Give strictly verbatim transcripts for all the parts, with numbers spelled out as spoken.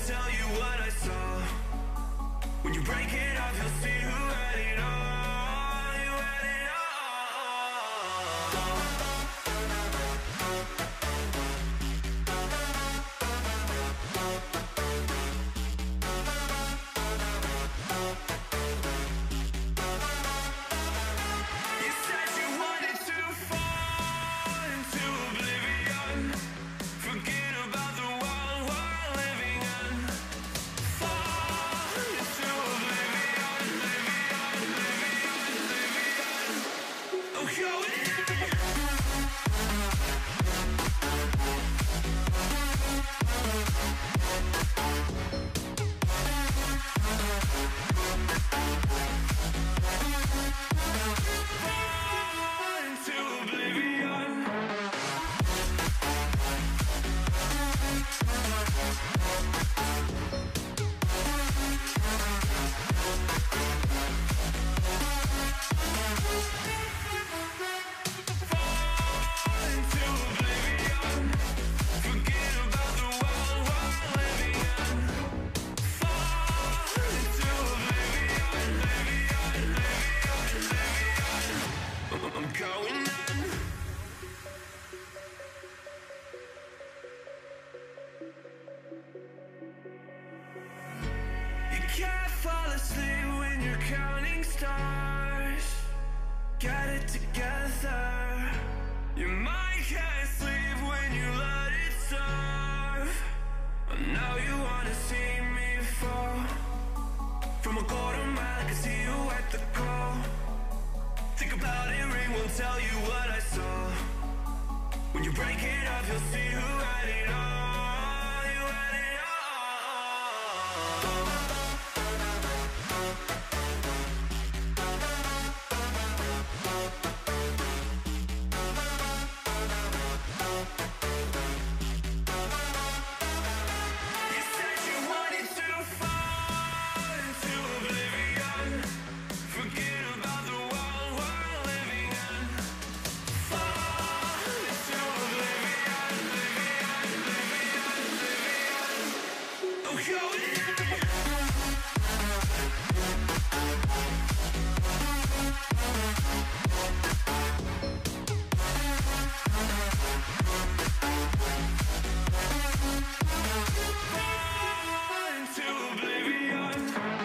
tell you what I saw. When you break it off, you'll see who had it all. You had it all. You said you wanted to fall into oblivion. Forget about the world we're living in. Fall into oblivion, oblivion, oblivion, oblivion. I'm going in. Fall into oblivion. Fall into oblivion. Forget about the world we're living in. Fall into oblivion, oblivion, oblivion, oblivion. I'm going in. You can't fall asleep when you're counting stars. Get it together. Your mind can't sleep when you let it serve. And now you wanna see me fall. From a quarter mile, I can see you at the call. Think about it, ring won't tell you what I saw. When you break it up, you'll see who had it all. You had it all. You said you wanted to fall into oblivion. Forget about the world we're living in. Fall into oblivion, oblivion, oblivion, oblivion. I'm going in. Fall into oblivion.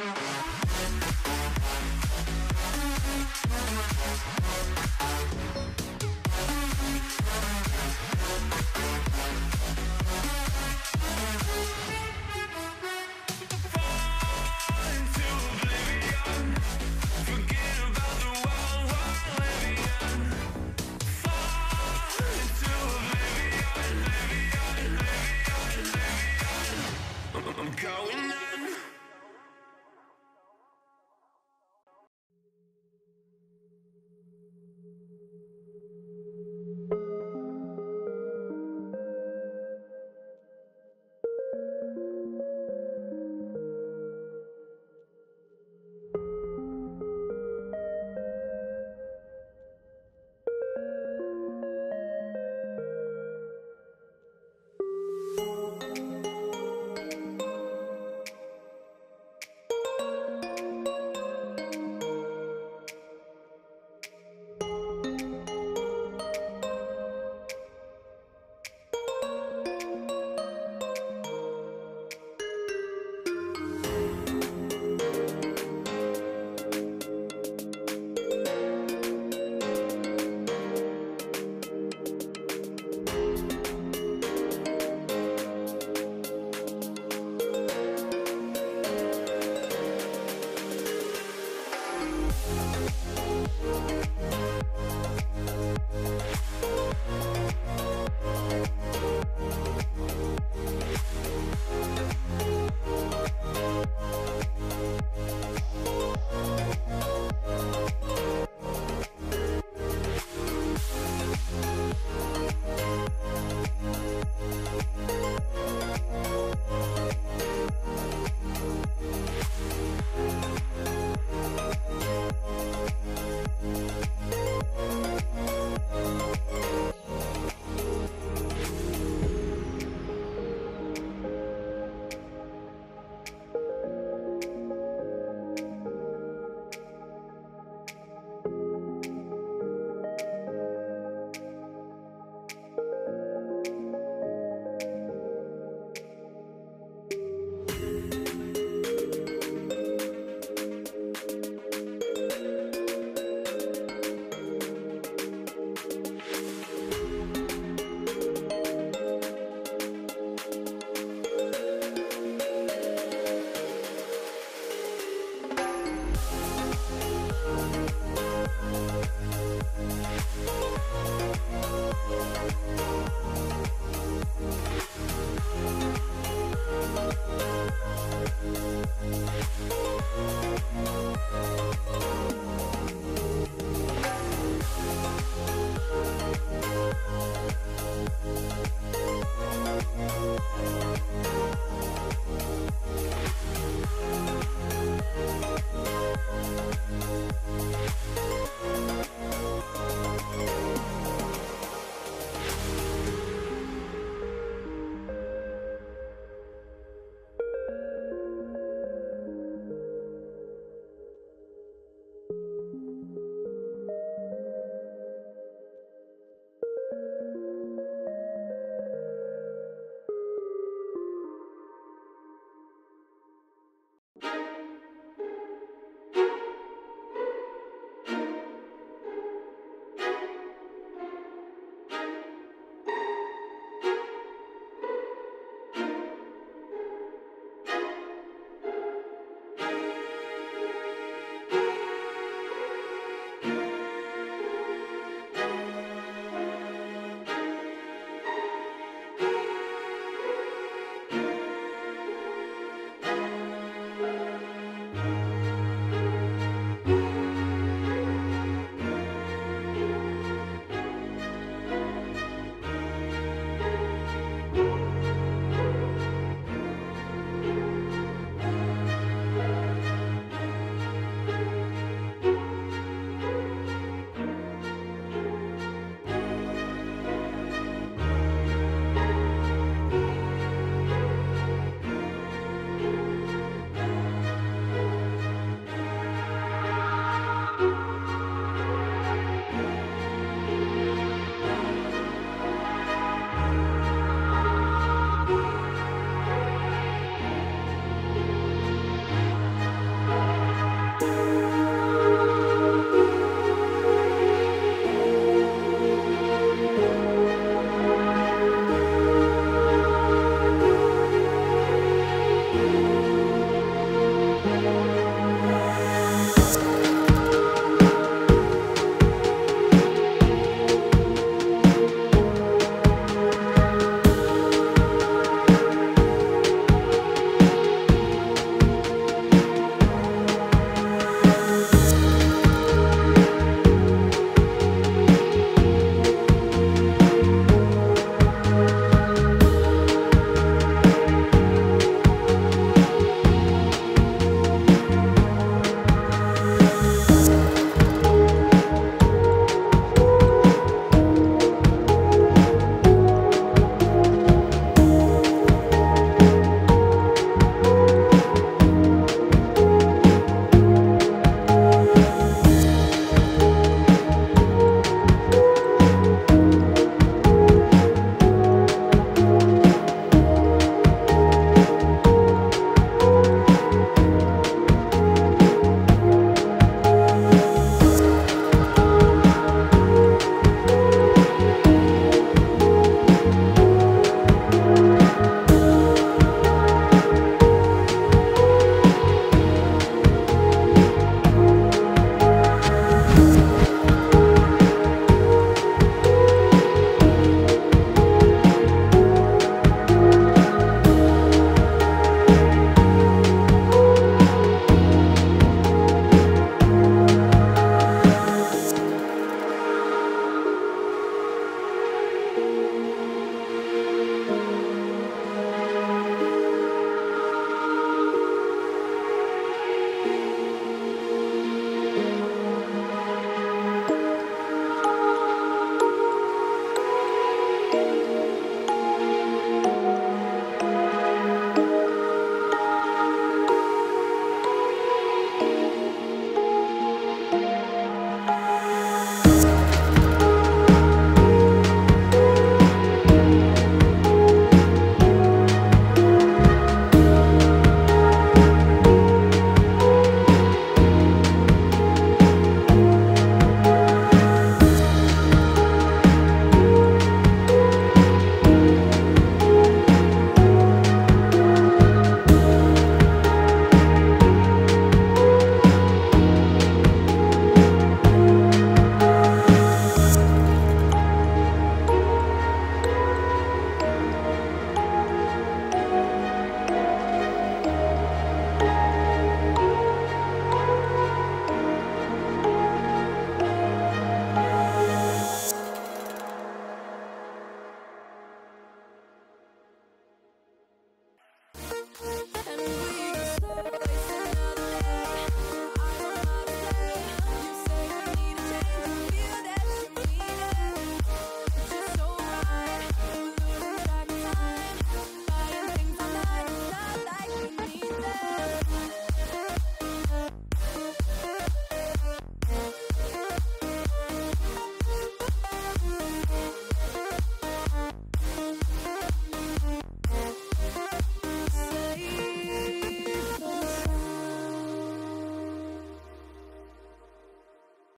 Fall into oblivion. Forget about the world we're living in. Fall into oblivion, oblivion, oblivion, oblivion. I'm going now.